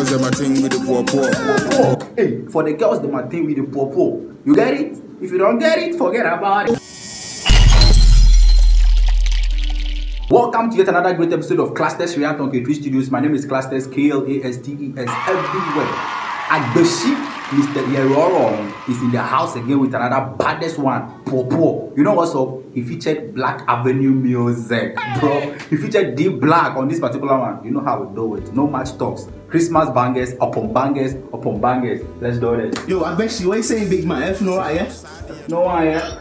girls, them a thing with the poor. Hey, for the girls, them a thing with the poor. You get it? If you don't get it, forget about it. Welcome to yet another great episode of Classtest React on K3 Studios. My name is Classtest, K-L-A-S-T-E-S, everywhere. Agbeshi, Mr. Yerorong is in the house again with another baddest one, Popo. You know what's up? He featured Black Avenue Music, bro. He featured D Black on this particular one. You know how we do it. No match talks. Christmas bangers upon bangers upon bangers. Let's do this. Yo, Agbeshi, what you saying, big man? F no right, yeah? No one, yeah?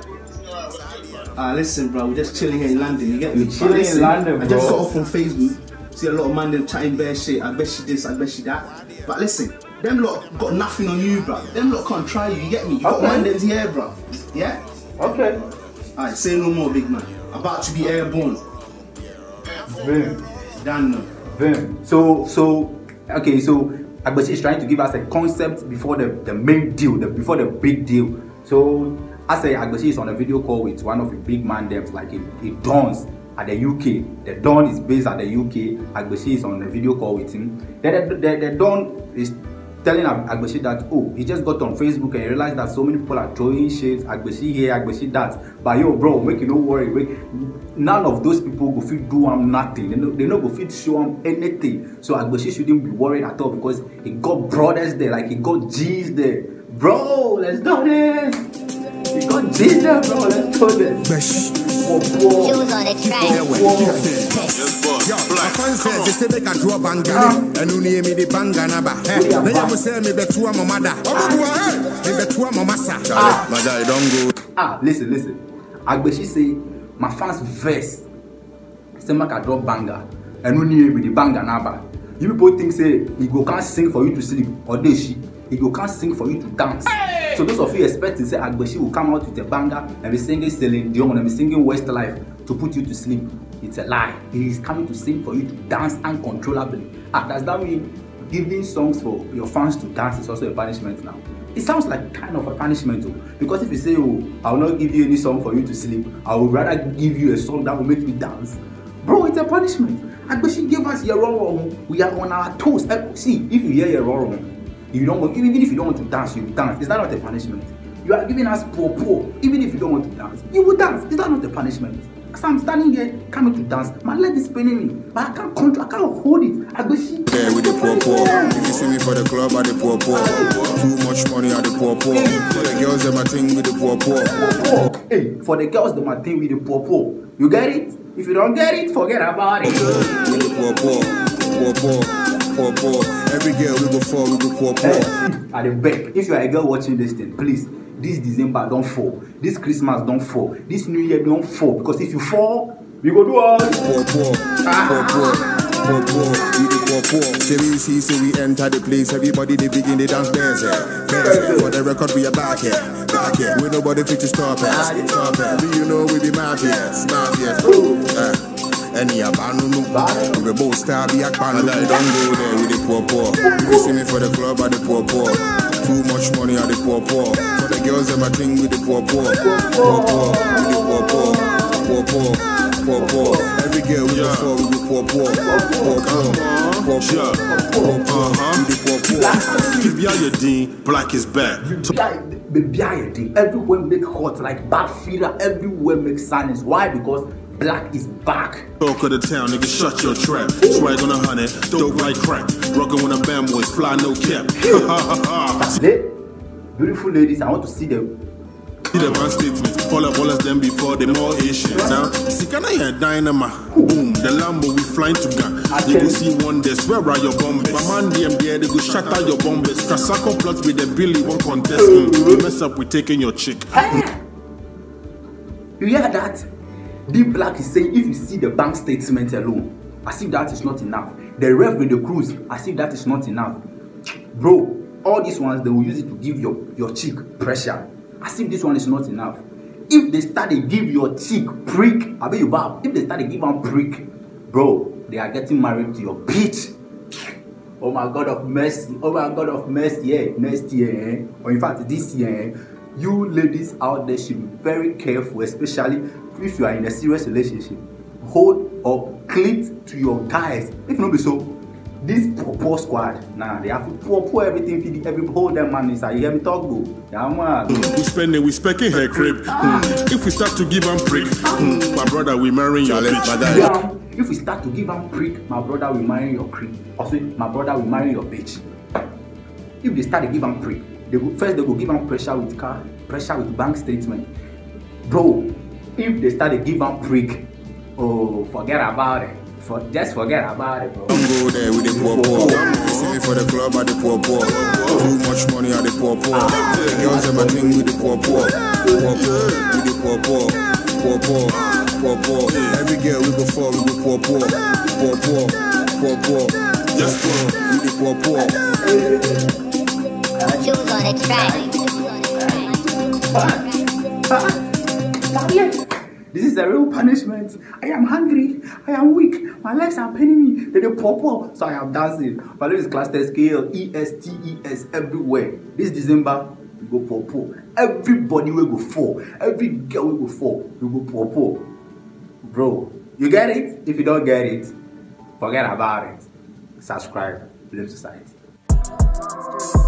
Listen, bro, we're just chilling here in London, you get me? Chilling in London, bro. I just got off on Facebook, see a lot of man them chatting bare shit, Agbeshi this, Agbeshi that. But listen, them lot got nothing on you, bro. Them lot can't try you get me? You got man them's here, bro. Yeah? Okay. Alright, say no more, big man. About to be airborne. Vim. Done now. Vim. So Agbeshi is trying to give us a concept before the main deal, before the big deal. So I say Agbeshi is on a video call with one of the big man devs, like it Dons at the UK. The Don is based at the UK. Agbeshi is on a video call with him. The Don is telling Agbeshi that, oh, he just got on Facebook and he realized that so many people are throwing shades, Agbeshi here, Agbeshi that. But yo, bro, make you no worry. None of those people go fit do nothing. They no go fit show him anything. So Agbeshi shouldn't be worried at all because he got brothers there, like he got G's there. Bro, let's do this. He got G's there, bro. Let's do this. Shoes on the track. Yo, my fans say they say make a draw banga, and you name me the banga naba. They just say me betua mamada. Me betua mamasa. Maja, don't go. Listen. Agbeshi say my fans verse. Say make a draw banga, and you name me the banga naba. You people think say he go can't sing for you to sleep or they she. He go can't sing for you to dance. Hey! So those of you expecting say Agbeshi will come out with a banger and be singing Celine Dion and be singing Westlife to put you to sleep. It's a lie. He is coming to sing for you to dance uncontrollably. Does that mean giving songs for your fans to dance is also a punishment now? It sounds like kind of a punishment too. Because if you say, oh, I will not give you any song for you to sleep, I would rather give you a song that will make you dance. Bro, it's a punishment. Agbeshi gave us Yerorong. We are on our toes. See, if you hear Yerorong, you don't want, even if you don't want to dance, you will dance. Is that not a punishment? You are giving us poor. Even if you don't want to dance, you will dance. Is that not a punishment? As I'm standing here coming to dance, my leg is paining me, but I can't control, I can't hold it. Agbeshi. Yeah, with the poor. If you see me for the club, at the poor. Too much money at the poor. For the girls, them a thing with the poor. Hey, for the girls, them a thing with the poor. You get it? If you don't get it, forget about it. With the poor. Every girl we go for, we go poor. At the back, if you are a girl watching this thing, please, this December don't fall, this Christmas don't fall, this New Year don't fall, because if you fall, we go do all poor. See, so we enter the place, everybody they begin the dance dance. For the record we are back here. We nobody fit to stop us. You know we be mafias. Any abandon, we both star be a band. Don't go there with the poor. If you see me for the club at the poor. Too much money at the poor. For the girls, them a thing with the poor. Every girl we go for, we go poor. Black is back. Everywhere make hot like bad feeder. Everywhere make silence. Why? Because Black is back. Talk of the town, nigga, shut your trap. Swag on 100, dope like crack. Rockin' when a bam boys fly, no cap. Beautiful ladies, I want to see them. See the man statement, all up all of them before the more Asians. Now, see, can I hear dynamite? Boom, the Lambo we flying to gun. You go see wonders, where are your bombers? My man, them there, they go shatter your bombers. Kasako plots with the Billy, one contest. You mess up with taking your chick. You hear that? D Black is saying if you see the bank statement alone, as if that is not enough. The rev with the cruise, as if that is not enough. Bro, all these ones, they will use it to give your chick pressure. As if this one is not enough. If they start to give your chick prick, I bet you bab. If they start to give one prick, bro, they are getting married to your bitch. Oh my God of mercy. Oh my God of mercy. Yeah, next year, or in fact this year, you ladies out there should be very careful, especially if you are in a serious relationship. Hold or cling to your guys. If not be so, This poor squad, nah, they have to pour everything, feed every whole them man inside. You hear me talk, bro? Yeah, man. We spending, we specking her crib. If we start to give them prick, my brother, we marrying your bitch. If we start to give them prick, my brother will marry your creep. Also, my brother will marry your bitch. If they start to give them prick, they go give them pressure with car, pressure with bank statement. Bro, if they start to give them prick, oh, forget about it. Just forget about it, bro. Don't go there with the poor. You see me for the club at the poor. Too much money at the poor. The girls have a thing with the poor. With the poor. Every girl we go for, we go poor. Just with the poor. Choose on the track. This is a real punishment. I am hungry. I am weak. My legs are paining me. They're poor. So I am dancing. My name is Class Test KL ESTES everywhere. This December, we go poor. Everybody will go for. Every girl will go for. We go poor. Bro, you get it? If you don't get it, forget about it. Subscribe. Live Society.